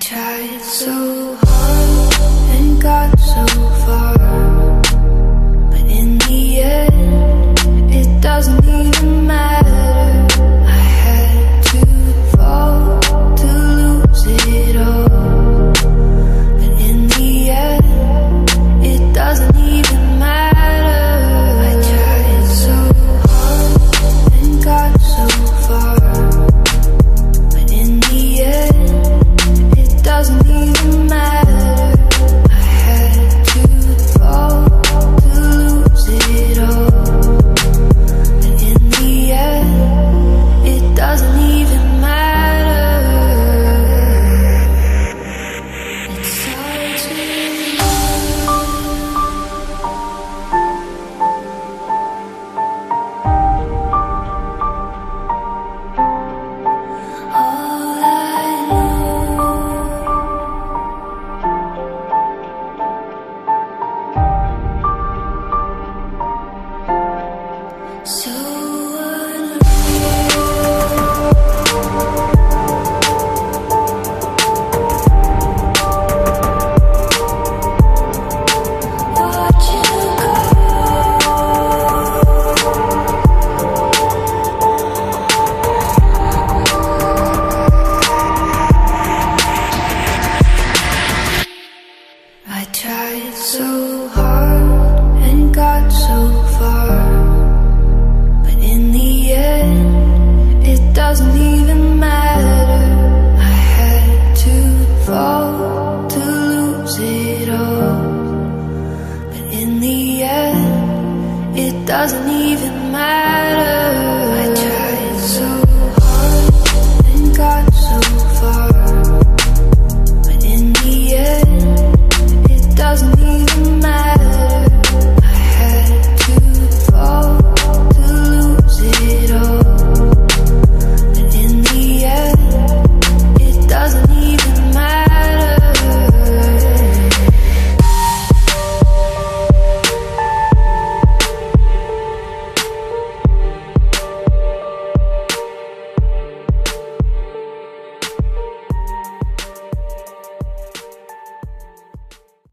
tried so hard and got so far, but in the end, it doesn't even matter. I had to fall to lose it all, but in the end, it doesn't even matter. I tried so hard and got so far, but in the end, it doesn't even matter. I had to fall to lose it all, but in the end, it doesn't even matter. It's hard to all I know. So watch you I tried so hard and got so far, but in the end, it doesn't even